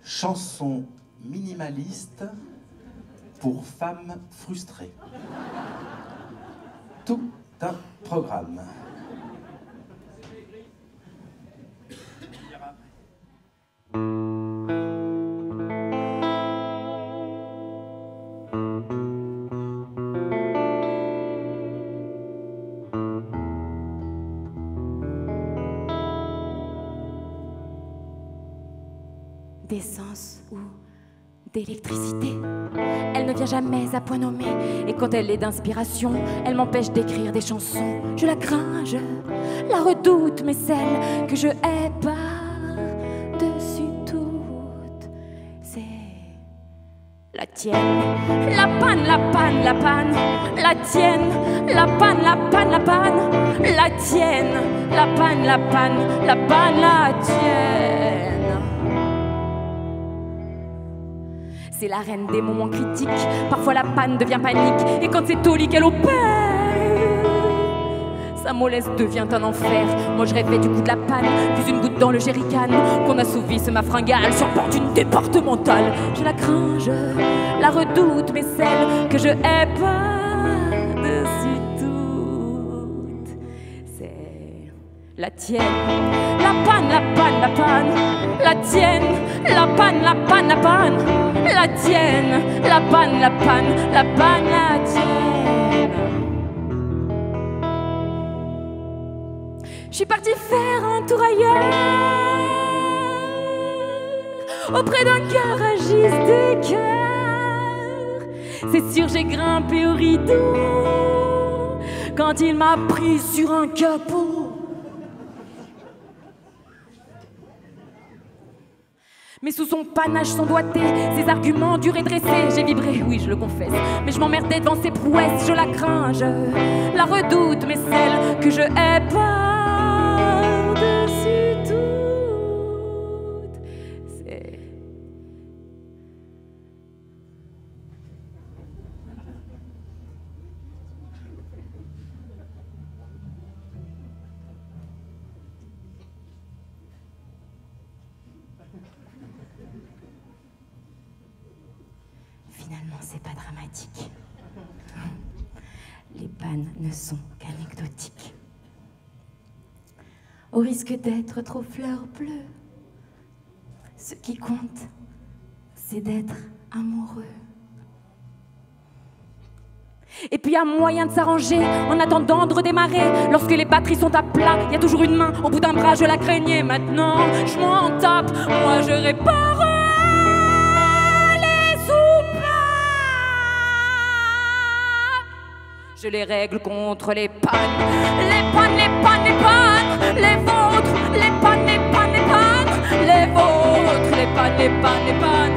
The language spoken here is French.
Chanson minimaliste pour femmes frustrées. Tout un programme. D'essence ou d'électricité, elle ne vient jamais à point nommé. Et quand elle est d'inspiration, elle m'empêche d'écrire des chansons. Je la crains, je la redoute, mais celle que je hais par-dessus toute, c'est la tienne. La panne, la panne, la panne, la tienne. La panne, la panne, la panne, la tienne. La panne, la panne, la panne, la tienne. C'est la reine des moments critiques. Parfois la panne devient panique. Et quand c'est Toli qu'elle opère, sa mollesse devient un enfer. Moi je rêvais du coup de la panne, plus une goutte dans le jerrycan, qu'on assouvisse ma fringale sur bord d'une départementale. Je la crains, je la redoute, mais celle que je hais par-dessus toute, c'est la tienne. La panne, la panne, la panne, la tienne. La panne, la panne, la panne, la tienne. La panne, la panne, la panne, la tienne. Je suis partie faire un tour ailleurs, auprès d'un garagiste de cœur. C'est sûr, j'ai grimpé au rideau quand il m'a pris sur un capot. Mais sous son panache, son doigté, ses arguments durs et dressés, j'ai vibré, oui je le confesse, mais je m'emmerdais devant ses prouesses. Je la crains, je la redoute, mais celle que je hais par-dessus toute, c'est finalement, c'est pas dramatique. Les pannes ne sont qu'anecdotiques. Au risque d'être trop fleur bleue, ce qui compte, c'est d'être amoureux. Et puis, un moyen de s'arranger en attendant de redémarrer. Lorsque les batteries sont à plat, il y a toujours une main au bout d'un bras. Je la craignais, maintenant je m'en tape. Moi, je répare. Je les règle contre les pannes. Les pannes, les pannes, les pannes. Les vôtres, les pannes, les pannes, les pannes. Les vôtres, les pannes, les pannes, les pannes.